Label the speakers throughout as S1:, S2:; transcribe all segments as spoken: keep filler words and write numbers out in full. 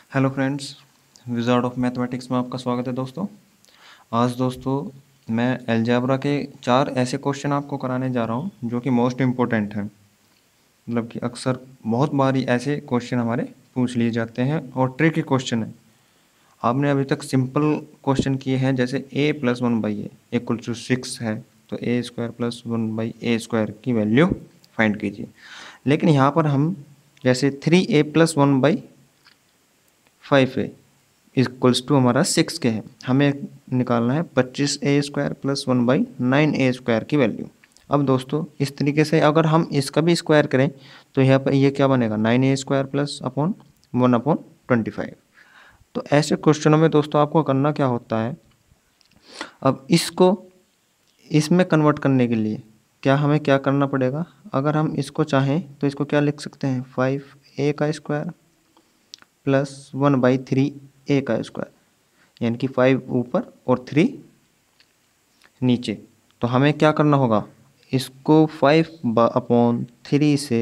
S1: Hello friends, wizard of mathematics में आपका स्वागत है दोस्तों। आज दोस्तों मैं अलजेब्रा के चार ऐसे क्वेश्चन आपको कराने जा रहा हूं जो कि मोस्ट इम्पोर्टेंट हैं। मतलब कि अक्सर बहुत बार ही ऐसे क्वेश्चन हमारे पूछ लिए जाते हैं और ट्रिकी क्वेश्चन है। आपने अभी तक सिंपल क्वेश्चन किए हैं, जैसे A plus one by A equal to six है तो A square plus one by A square की वैल्यू फाइंड कीजिए। लेकिन यहाँ पर हम जैसे three A plus one by five A equals to हमारा सिक्स के है, हमें निकालना है पच्चीस A square plus one by nine A square की वैल्यू। अब दोस्तों इस तरीके से अगर हम इसका भी स्क्वायर करें तो यहाँ पर ये क्या बनेगा, nine A square plus upon one upon twenty five. तो ऐसे क्वेश्चनों में दोस्तों आपको करना क्या होता है, अब इसको इसमें कन्वर्ट करने के लिए क्या हमें क्या करना पड़ेगा। अगर हम इसको चाहें तो इसको क्या लिख सकते हैं, फाइव ए का square plus one by three A का स्क्वायर, यानी कि फाइव ऊपर और थ्री नीचे। तो हमें क्या करना होगा, इसको फाइव अपॉन थ्री से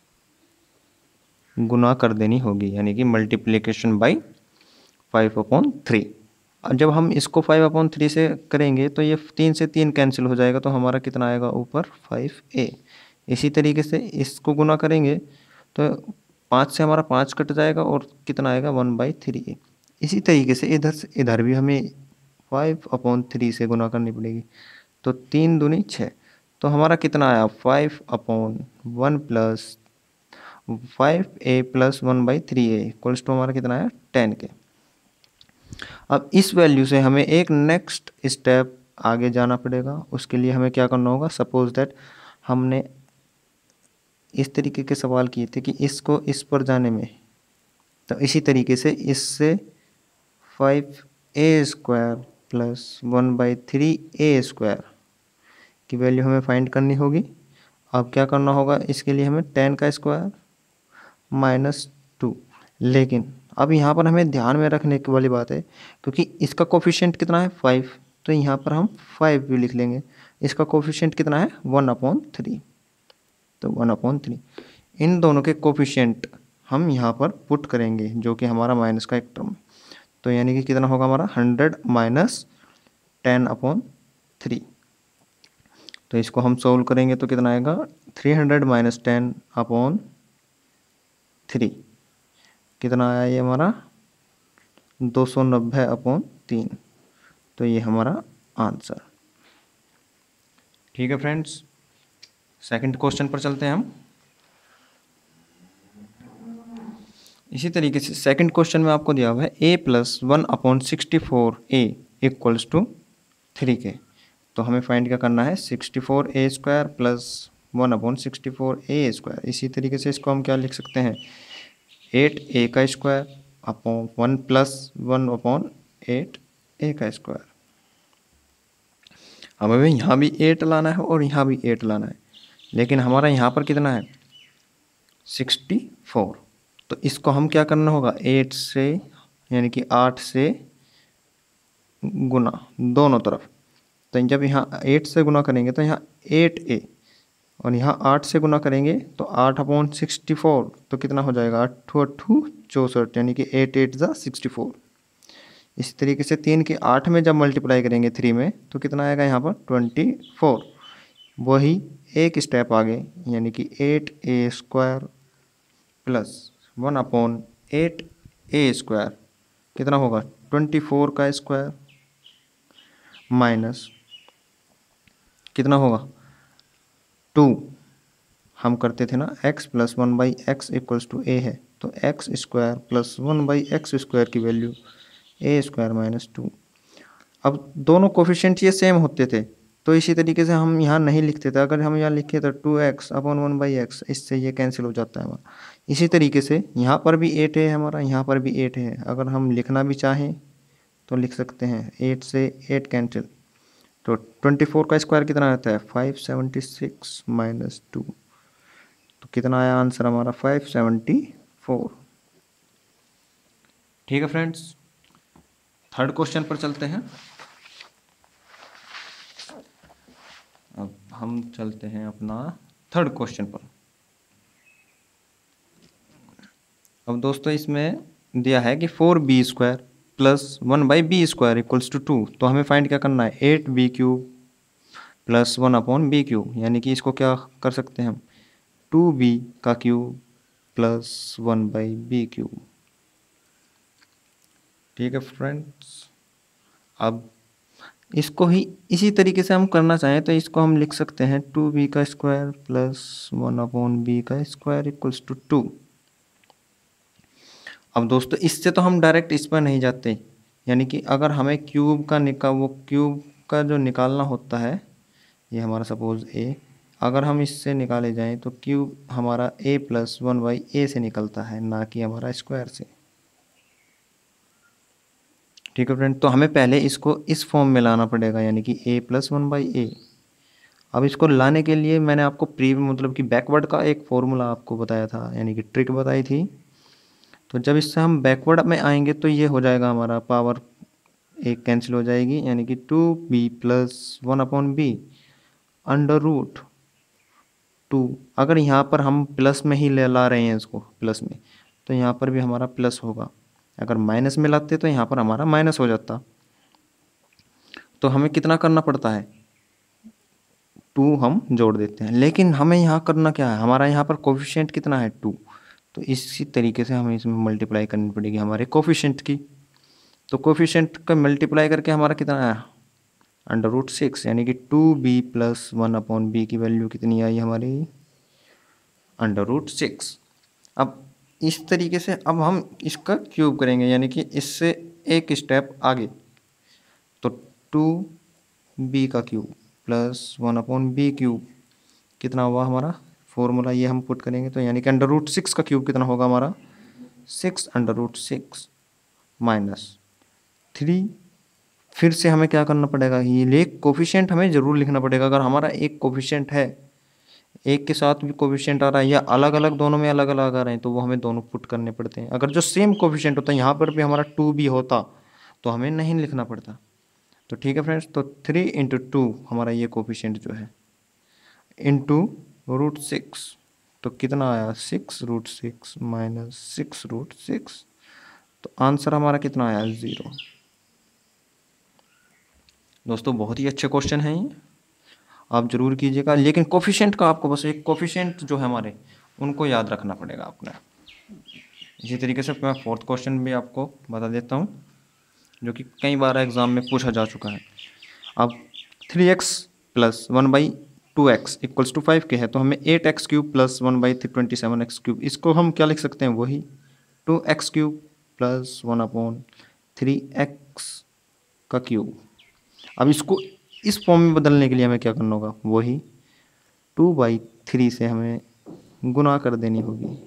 S1: गुना कर देनी होगी, यानी कि multiplication by five upon three. अब जब हम इसको फाइव अपॉन थ्री से करेंगे तो ये तीन से तीन कैंसिल हो जाएगा, तो हमारा कितना आएगा ऊपर फाइव ए। इसी तरीके से इसको गुना करेंगे तो पाँच से हमारा पाँच कट जाएगा और कितना आएगा वन बाई थ्री ए। इसी तरीके से इधर से इधर भी हमें फाइव अपॉन थ्री से गुना करनी पड़ेगी, तो तीन दूनी छः। तो हमारा कितना आया, five upon one plus five A plus one by three A equals to हमारा कितना आया, टेन के। अब इस वैल्यू से हमें एक नेक्स्ट स्टेप आगे जाना पड़ेगा। उसके लिए हमें क्या करना होगा, सपोज दैट हमने इस तरीके के सवाल किए थे कि इसको इस पर जाने में, तो इसी तरीके से इससे five A square plus one by three A square की वैल्यू हमें फाइंड करनी होगी। अब क्या करना होगा, इसके लिए हमें टेन का स्क्वायर माइनस टू। लेकिन अब यहाँ पर हमें ध्यान में रखने की वाली बात है, क्योंकि इसका कोफिशिएंट कितना है फाइव, तो यहाँ पर हम फाइव भी लिख लेंगे। इसका कोफिशिएंट कितना है वन अपॉन थ्री, तो वन अपॉन थ्री। इन दोनों के कोफिशिएंट हम यहाँ पर पुट करेंगे, जो कि हमारा माइनस का एक टर्म है। तो यानी कि कितना होगा हमारा hundred minus ten upon three. तो इसको हम सोल्व करेंगे तो कितना आएगा, three hundred minus ten upon three, कितना आया ये हमारा दो सौ नब्बे अपॉन तीन। तो ये हमारा आंसर। ठीक है फ्रेंड्स, सेकंड क्वेश्चन पर चलते हैं हम। इसी तरीके से सेकंड क्वेश्चन में आपको दिया हुआ है A plus one upon sixty four A equals to three के। तो हमें फाइंड क्या करना है, sixty four A square plus one upon sixty four A square. इसी तरीके से इसको हम क्या लिख सकते हैं, एट ए का square upon one plus one upon eight A का स्क्वायर। अब हमें यहाँ भी एट लाना है और यहाँ भी एट लाना है, लेकिन हमारा यहाँ पर कितना है सिक्सटी फोर। तो इसको हम क्या करना होगा, एट से यानी कि आठ से गुना दोनों तरफ। तो जब यहाँ एट से गुना करेंगे तो यहाँ एट ए और यहाँ आठ से गुना करेंगे तो आठ अपॉन सिक्सटी फोर, तो कितना हो जाएगा अट्ठू अट्ठू चौंसठ, यानी कि एट एट ज़ा सिक्सटी फोर। इसी तरीके से तीन के आठ में जब मल्टीप्लाई करेंगे थ्री में तो कितना आएगा यहाँ पर ट्वेंटी फोर। वही एक स्टेप आगे, यानी कि eight A square plus one upon eight A square कितना होगा ट्वेंटी फोर का स्क्वायर माइनस कितना होगा टू। हम करते थे ना X plus one by X equals to A है, तो X square plus one by X square की value A square minus two. अब दोनों कोफिशिएंट ये सेम होते थे, तो इसी तरीके से हम यहाँ नहीं लिखते थे। अगर हम यहाँ लिखे तो two X upon one by X, इससे ये कैंसिल हो जाता है हमारा। इसी तरीके से यहाँ पर भी एट है हमारा, यहाँ पर भी एट है। अगर हम लिखना भी चाहें तो लिख सकते हैं, एट से एट कैंसिल, तो ट्वेंटी फोर का स्क्वायर कितना आता है five seventy six minus two. तो कितना आया आंसर हमारा फाइव सेवेंटी फोर। ठीक है फ्रेंड्स, थर्ड क्वेश्चन पर चलते हैं। अब हम चलते हैं अपना थर्ड क्वेश्चन पर। अब दोस्तों इसमें दिया है कि four B square plus one by B square equals to two, तो हमें फाइंड क्या करना है, eight B cube plus one upon B cube, यानी कि इसको क्या कर सकते हैं हम, टू बी का cube plus one by B cube. ठीक है फ्रेंड्स, अब इसको ही इसी तरीके से हम करना चाहें तो इसको हम लिख सकते हैं टू बी का square plus one upon B का स्क्वायर इक्वल्स टू टू। अब दोस्तों इससे तो हम डायरेक्ट इस पर नहीं जाते, यानी कि अगर हमें क्यूब का निकाल वो क्यूब का जो निकालना होता है, ये हमारा सपोज ए, अगर हम इससे निकाले जाएं तो क्यूब हमारा A plus one by A से निकलता है, ना कि हमारा स्क्वायर से। ठीक है फ्रेंड, तो हमें पहले इसको इस फॉर्म में लाना पड़ेगा, यानी कि A plus one by A. अब इसको लाने के लिए मैंने आपको प्री मतलब कि बैकवर्ड का एक फॉर्मूला आपको बताया था, यानी कि ट्रिक बताई थी। तो जब इससे हम बैकवर्ड में आएंगे तो ये हो जाएगा हमारा पावर एक कैंसिल हो जाएगी, यानी कि two b plus one upon b under root two. अगर यहाँ पर हम प्लस में ही ले ला रहे हैं इसको प्लस में, तो यहाँ पर भी हमारा प्लस होगा। अगर माइनस में लाते तो यहाँ पर हमारा माइनस हो जाता। तो हमें कितना करना पड़ता है, टू हम जोड़ देते हैं, लेकिन हमें यहाँ करना क्या है, हमारा यहाँ पर कोफिशिएंट कितना है, टू। तो इसी तरीके से हमें इसमें मल्टीप्लाई करनी पड़ेगी हमारे कोफिशिएंट की। तो कोफिशिएंट का मल्टीप्लाई करके हमारा कितना आया, अंडर रूट सिक्स, यानी कि two b plus one upon b की वैल्यू कितनी आई हमारी, अंडर रूट सिक्स। अब इस तरीके से अब हम इसका क्यूब करेंगे, यानी कि इससे एक स्टेप आगे। तो टू बी का cube plus one upon B cube कितना हुआ हमारा, फॉर्मूला ये हम पुट करेंगे तो यानी कि अंडर रूट सिक्स का क्यूब कितना होगा हमारा, six under root six minus three. फिर से हमें क्या करना पड़ेगा, ये एक कोफिशिएंट हमें ज़रूर लिखना पड़ेगा। अगर हमारा एक कोफिशिएंट है, एक के साथ भी कोफिशिएंट आ रहा है या अलग अलग दोनों में अलग अलग आ रहे हैं, तो वो हमें दोनों पुट करने पड़ते हैं। अगर जो सेम कोफिशिएंट होता है, यहाँ पर भी हमारा टू भी होता तो हमें नहीं लिखना पड़ता। तो ठीक है फ्रेंड्स, तो थ्री इंटू टू हमारा ये कोफिशिएंट जो है इंटू रूट सिक्स, तो कितना आया, six root six minus six root six, तो आंसर हमारा कितना आया, ज़ीरो। दोस्तों बहुत ही अच्छे क्वेश्चन हैं ये, आप जरूर कीजिएगा। लेकिन कोफिशिएंट का आपको बस एक कोफिशिएंट जो है हमारे उनको याद रखना पड़ेगा आपने। इसी तरीके से मैं फोर्थ क्वेश्चन भी आपको बता देता हूँ, जो कि कई बार एग्जाम में पूछा जा चुका है। अब three x plus one by two x equals to five के है, तो हमें eight x cube plus one by twenty seven x cube, इसको हम क्या लिख सकते हैं, वही two x cube plus one upon three x का क्यूब। अब इसको इस फॉर्म में बदलने के लिए हमें क्या करना होगा, वही टू बाई थ्री से हमें गुना कर देनी होगी।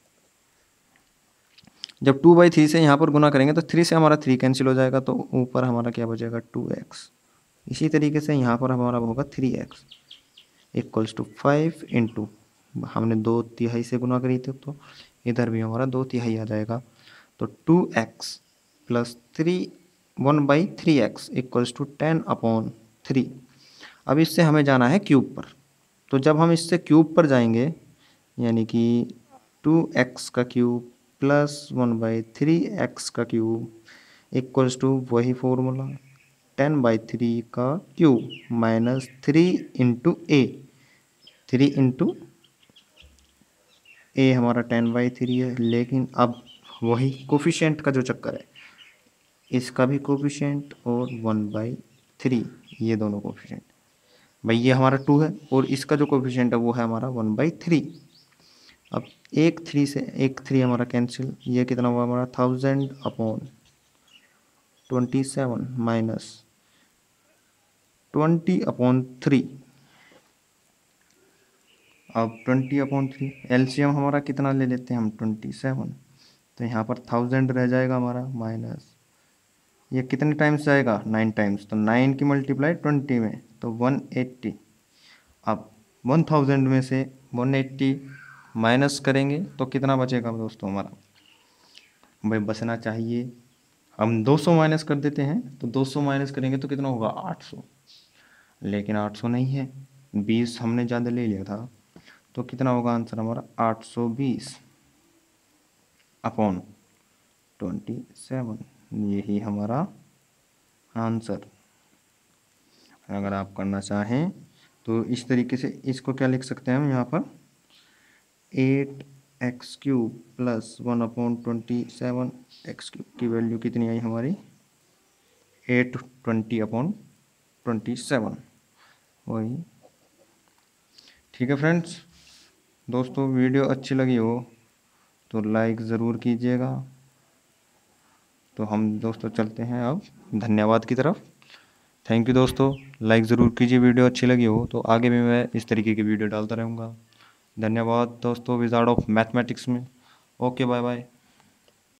S1: जब टू बाई थ्री से यहाँ पर गुना करेंगे तो थ्री से हमारा थ्री कैंसिल हो जाएगा, तो ऊपर हमारा क्या बचेगा, टू एक्स। इसी तरीके से यहाँ पर हमारा होगा three x equals to five into, हमने दो तिहाई से गुना करी थी तो इधर भी हमारा दो तिहाई आ जाएगा, तो two x plus three one by three x equals to ten upon three. अब इससे हमें जाना है क्यूब पर, तो जब हम इससे क्यूब पर जाएंगे, यानी कि टू एक्स का cube plus one by three x का क्यूब इक्वल्स टू वही फॉर्मूला टेन बाई थ्री का cube minus three into a, three into a हमारा टेन बाई थ्री है। लेकिन अब वही कोफिशिएंट का जो चक्कर है, इसका भी कोफिशिएंट और वन बाई थ्री, ये दोनों कोफिशिएंट, भाई ये हमारा टू है और इसका जो कोफिशिएंट है वो है हमारा वन बाई थ्री। अब एक थ्री से एक थ्री हमारा कैंसिल, ये कितना हुआ हमारा thousand upon twenty seven minus twenty upon three. अब ट्वेंटी अपॉन थ्री एलसीएम हमारा कितना ले लेते हैं हम, ट्वेंटी सेवन, तो यहाँ पर थाउजेंड रह जाएगा हमारा माइनस, ये कितने टाइम्स जाएगा, नाइन टाइम्स, तो नाइन की मल्टीप्लाई ट्वेंटी में तो वन एट्टी। अब वन थाउजेंड में से वन एट्टी माइनस करेंगे तो कितना बचेगा दोस्तों हमारा, भाई बचना चाहिए, हम दो सौ माइनस कर देते हैं, तो दो सौ माइनस करेंगे तो कितना होगा, आठ सौ। लेकिन आठ सौ नहीं है, बीस हमने ज़्यादा ले लिया था, तो कितना होगा आंसर हमारा, आठ सौ बीस अपॉन ट्वेंटी सेवन, यही हमारा आंसर। अगर आप करना चाहें तो इस तरीके से इसको क्या लिख सकते हैं हम यहाँ पर, eight x cube plus one upon twenty seven, x cube की वैल्यू कितनी आई हमारी, eight twenty upon twenty seven, वही। ठीक है फ्रेंड्स, दोस्तों वीडियो अच्छी लगी हो तो लाइक ज़रूर कीजिएगा। तो हम दोस्तों चलते हैं अब धन्यवाद की तरफ। थैंक यू दोस्तों, लाइक ज़रूर कीजिए वीडियो अच्छी लगी हो तो, आगे भी मैं इस तरीके की वीडियो डालता रहूँगा। धन्यवाद दोस्तों, विजार्ड ऑफ मैथमेटिक्स में। Okay, bye bye.